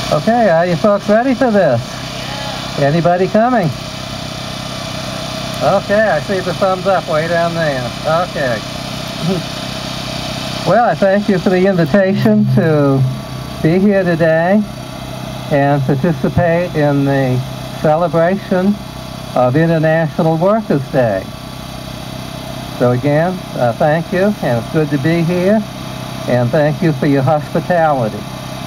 Okay, are you folks ready for this? Anybody coming? Okay, I see the thumbs up way down there. Okay. Well, I thank you for the invitation to be here today and participate in the celebration of International Workers' Day. So again, thank you, and it's good to be here, and thank you for your hospitality.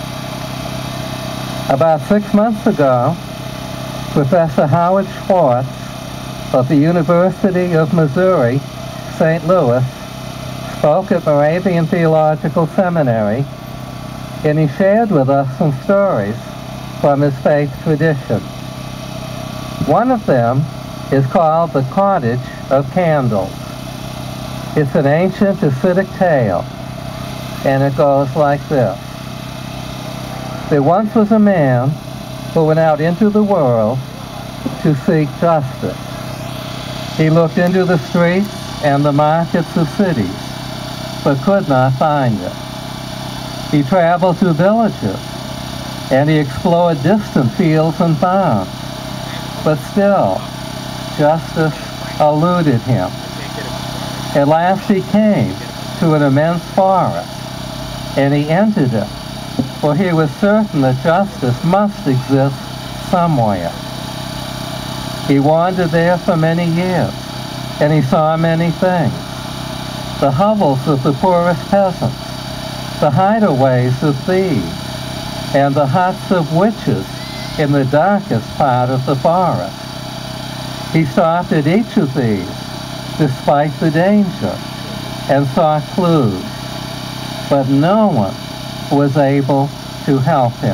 About 6 months ago, Professor Howard Schwartz of the University of Missouri, St. Louis, spoke at Moravian Theological Seminary, and he shared with us some stories from his faith tradition. One of them is called The Cottage of Candles. It's an ancient Hasidic tale, and it goes like this. There once was a man who went out into the world to seek justice. He looked into the streets and the markets of cities, but could not find it. He traveled to villages, and he explored distant fields and farms, but still, justice eluded him. At last he came to an immense forest, and he entered it, for he was certain that justice must exist somewhere. He wandered there for many years, and he saw many things. The hovels of the poorest peasants, the hideaways of thieves, and the huts of witches in the darkest part of the forest. He stopped at each of these, despite the danger, and saw clues, but no one was able to help him.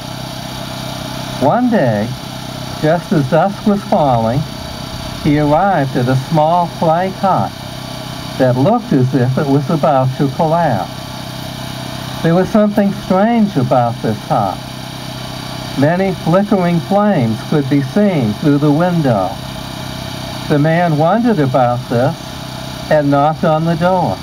One day, just as dusk was falling, he arrived at a small clay hut that looked as if it was about to collapse. There was something strange about this hut. Many flickering flames could be seen through the window. The man wondered about this and knocked on the door.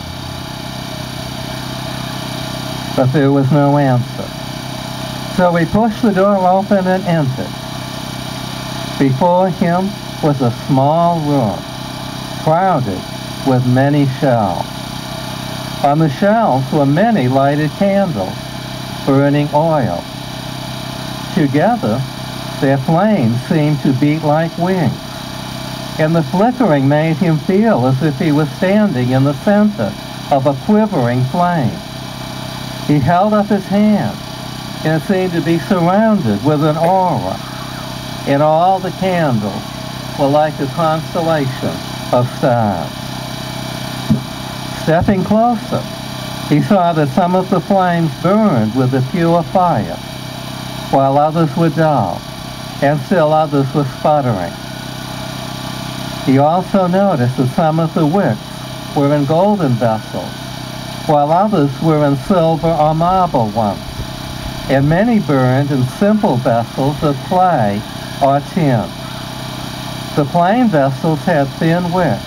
But there was no answer. So he pushed the door open and entered. Before him was a small room, crowded with many shelves. On the shelves were many lighted candles, burning oil. Together, their flames seemed to beat like wings, and the flickering made him feel as if he was standing in the center of a quivering flame. He held up his hand, and it seemed to be surrounded with an aura, and all the candles were like a constellation of stars. Stepping closer, he saw that some of the flames burned with a pure fire, while others were dull, and still others were sputtering. He also noticed that some of the wicks were in golden vessels, while others were in silver or marble ones, and many burned in simple vessels of clay or tin. The plain vessels had thin wicks,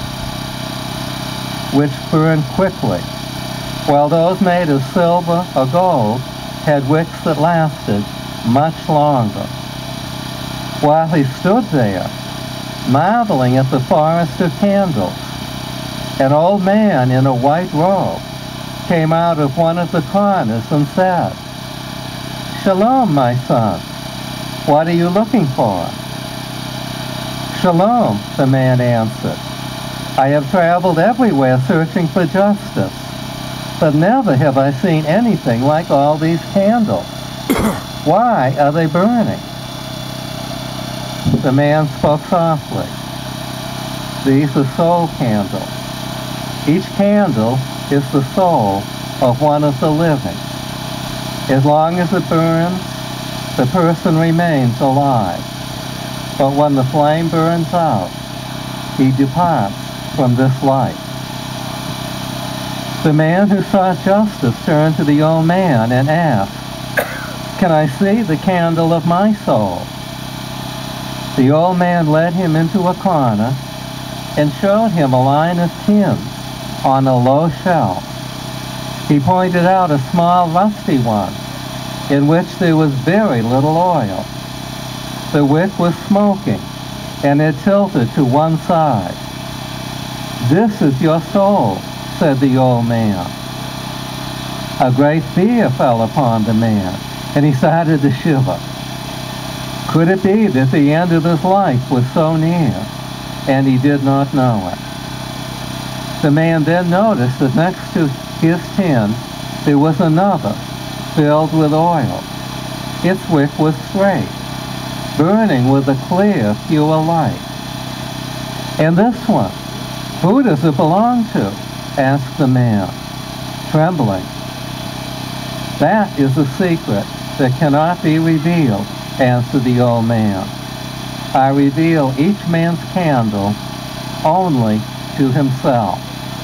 which burned quickly, while those made of silver or gold had wicks that lasted much longer. While he stood there, marveling at the forest of candles, an old man in a white robe came out of one of the corners and said, "Shalom, my son. What are you looking for?" "Shalom," the man answered. "I have traveled everywhere searching for justice, but never have I seen anything like all these candles. Why are they burning?" The man spoke softly. "These are soul candles. Each candle is the soul of one of the living. As long as it burns, the person remains alive. But when the flame burns out, he departs from this life." The man who sought justice turned to the old man and asked, "Can I see the candle of my soul?" The old man led him into a corner and showed him a line of tins on a low shelf. He pointed out a small rusty one in which there was very little oil. The wick was smoking, and it tilted to one side. "This is your soul," said the old man. A great fear fell upon the man, and he started to shiver. Could it be that the end of his life was so near, and he did not know it? The man then noticed that next to his tin there was another filled with oil. Its wick was straight, burning with a clear, pure light. "And this one, who does it belong to?" asked the man, trembling. "That is a secret that cannot be revealed," answered the old man. "I reveal each man's candle only to himself."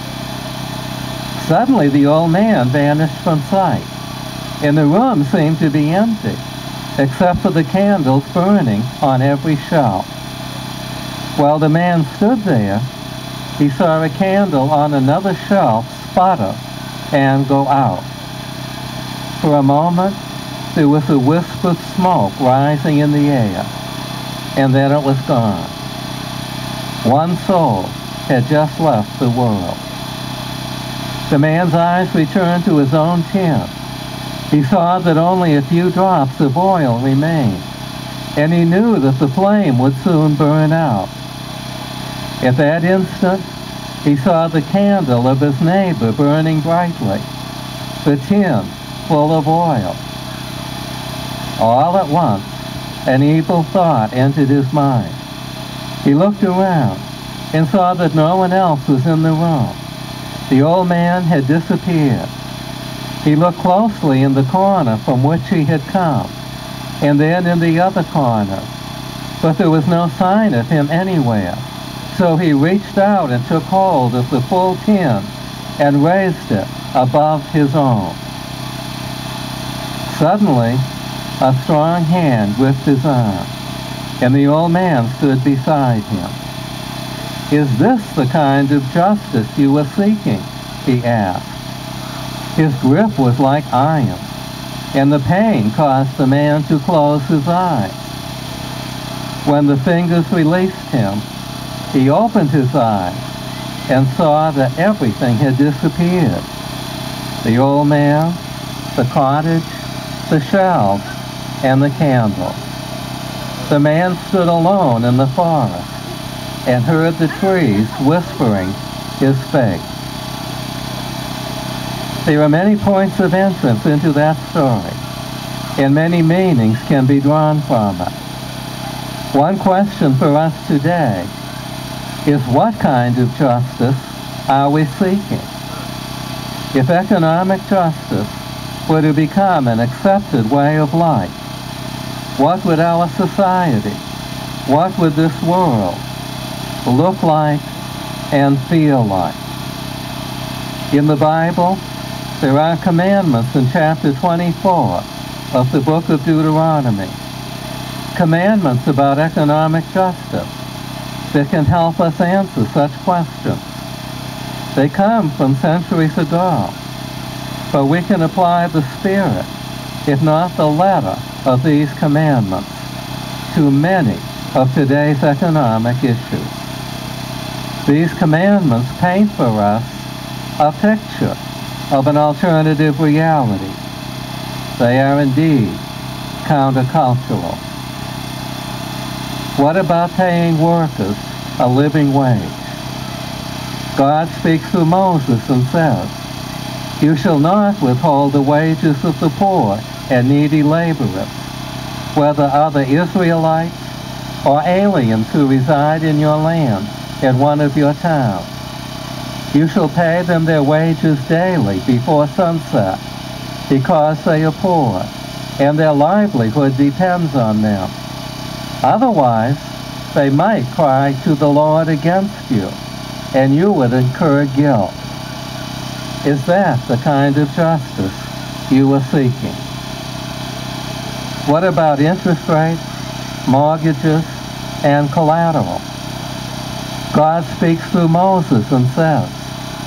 Suddenly the old man vanished from sight, and the room seemed to be empty, except for the candles burning on every shelf. While the man stood there, he saw a candle on another shelf sputter and go out. For a moment, there was a wisp of smoke rising in the air, and then it was gone. One soul had just left the world. The man's eyes returned to his own tin. He saw that only a few drops of oil remained, and he knew that the flame would soon burn out. At that instant, he saw the candle of his neighbor burning brightly, the tin full of oil. All at once, an evil thought entered his mind. He looked around and saw that no one else was in the room. The old man had disappeared. He looked closely in the corner from which he had come, and then in the other corner, but there was no sign of him anywhere. So he reached out and took hold of the full tin and raised it above his own. Suddenly, a strong hand gripped his arm, and the old man stood beside him. "Is this the kind of justice you were seeking?" he asked. His grip was like iron, and the pain caused the man to close his eyes. When the fingers released him, he opened his eyes and saw that everything had disappeared. The old man, the cottage, the shelves, and the candle. The man stood alone in the forest and heard the trees whispering his fate. There are many points of entrance into that story, and many meanings can be drawn from it. One question for us today is, what kind of justice are we seeking? If economic justice were to become an accepted way of life, what would our society, what would this world look like and feel like? In the Bible, there are commandments in chapter 24 of the book of Deuteronomy. Commandments about economic justice that can help us answer such questions. They come from centuries ago, but we can apply the spirit, if not the letter, of these commandments to many of today's economic issues. These commandments paint for us a picture of an alternative reality. They are indeed countercultural. What about paying workers a living wage? God speaks through Moses and says, "You shall not withhold the wages of the poor and needy laborers, whether other Israelites or aliens who reside in your land in one of your towns. You shall pay them their wages daily before sunset, because they are poor, and their livelihood depends on them. Otherwise, they might cry to the Lord against you, and you would incur guilt." Is that the kind of justice you are seeking? What about interest rates, mortgages, and collateral? God speaks through Moses and says,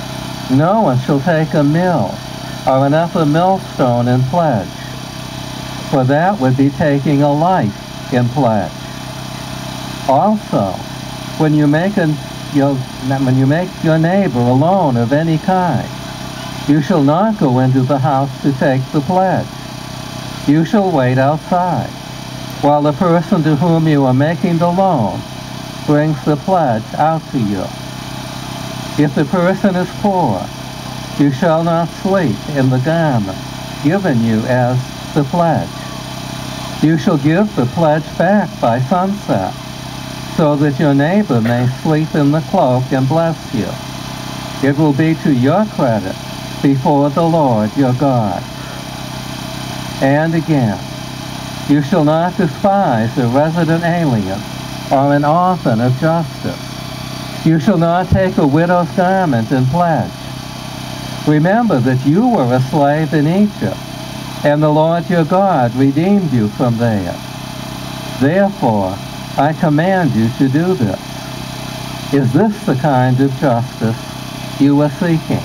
"No one shall take a mill or another millstone in pledge. for that would be taking a life in pledge. Also, when you make your neighbor a loan of any kind, you shall not go into the house to take the pledge. You shall wait outside, while the person to whom you are making the loan brings the pledge out to you. If the person is poor, you shall not sleep in the garment given you as the pledge. You shall give the pledge back by sunset, so that your neighbor may sleep in the cloak and bless you. It will be to your credit before the Lord your God. And again, you shall not despise a resident alien or an orphan of justice. You shall not take a widow's garment in pledge. Remember that you were a slave in Egypt, and the Lord your God redeemed you from there. Therefore, I command you to do this. Is this the kind of justice you are seeking?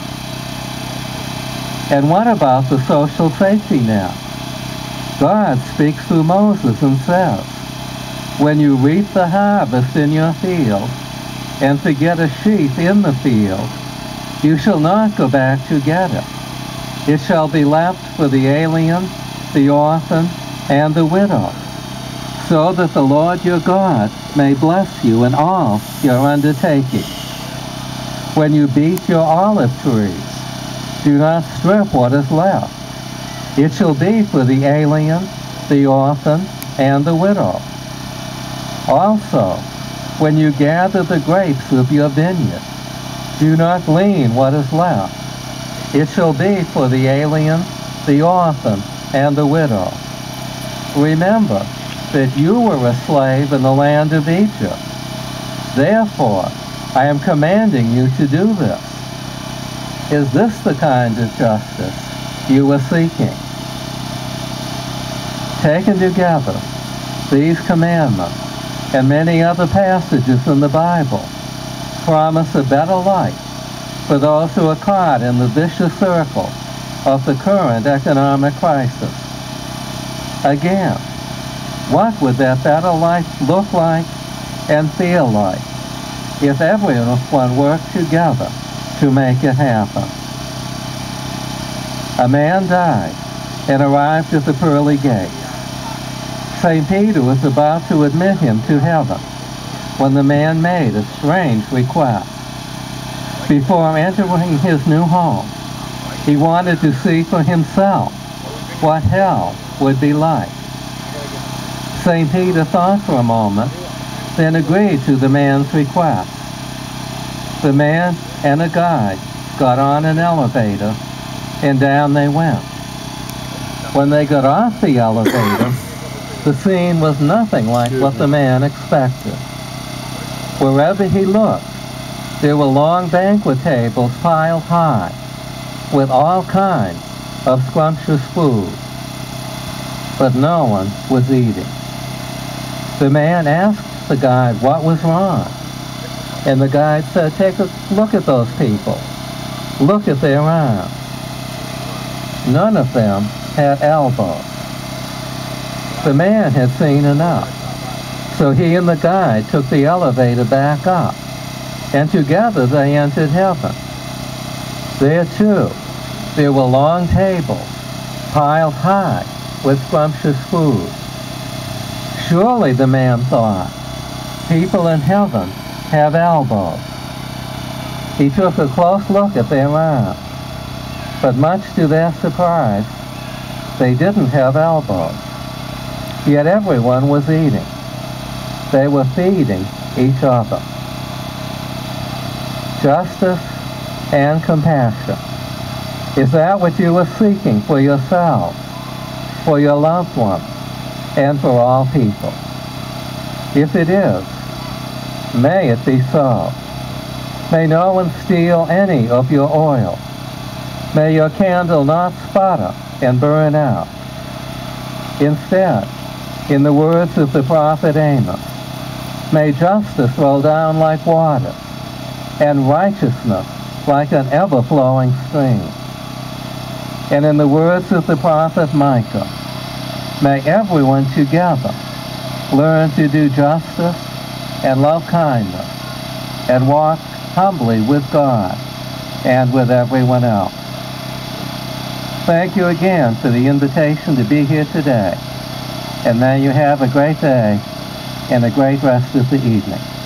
And what about the social safety net? God speaks through Moses and says, when you reap the harvest in your field, and forget a sheaf in the field, you shall not go back to get it. It shall be left for the alien, the orphan, and the widow, so that the Lord your God may bless you in all your undertakings. When you beat your olive trees, do not strip what is left. It shall be for the alien, the orphan, and the widow. Also, when you gather the grapes of your vineyard, do not glean what is left. It shall be for the alien, the orphan, and the widow. Remember that you were a slave in the land of Egypt. Therefore, I am commanding you to do this. Is this the kind of justice you are seeking? Taken together, these commandments and many other passages in the Bible promise a better life for those who are caught in the vicious circle of the current economic crisis. Again, what would that better life look like and feel like if everyone worked together to make it happen? A man died and arrived at the pearly gates. St. Peter was about to admit him to heaven when the man made a strange request. Before entering his new home, he wanted to see for himself what hell would be like. St. Peter thought for a moment, then agreed to the man's request. The man and a guide got on an elevator, and down they went. When they got off the elevator, the scene was nothing like what the man expected. Wherever he looked, there were long banquet tables piled high with all kinds of scrumptious food, but no one was eating. The man asked the guide what was wrong, and the guide said, "Take a look at those people. Look at their arms. None of them had elbows." The man had seen enough, so he and the guide took the elevator back up, and together they entered heaven. There too, there were long tables piled high with scrumptious food. Surely, the man thought, people in heaven have elbows. He took a close look at their arms, but much to their surprise, they didn't have elbows. Yet everyone was eating. They were feeding each other. Justice and compassion. Is that what you are seeking for yourself, for your loved ones, and for all people? If it is, may it be so. May no one steal any of your oil. May your candle not sputter and burn out. Instead, in the words of the prophet Amos, may justice roll down like water, and righteousness like an ever-flowing stream. And in the words of the prophet Micah, May everyone together learn to do justice and love kindness and walk humbly with God and with everyone else. Thank you again for the invitation to be here today, and may you have a great day and a great rest of the evening.